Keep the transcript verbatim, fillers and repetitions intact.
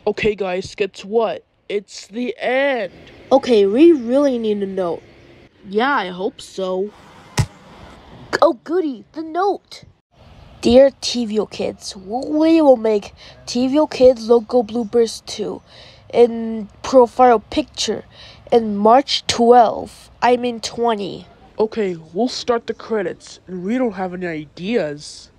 Okay, guys, guess what? It's the end. Okay, we really need a note. Yeah, I hope so. Oh, goody, the note. Dear Tvokids, we will make Tvokids logo bloopers too, in profile picture, in March twelfth. I mean twenty. Okay, we'll start the credits, and we don't have any ideas.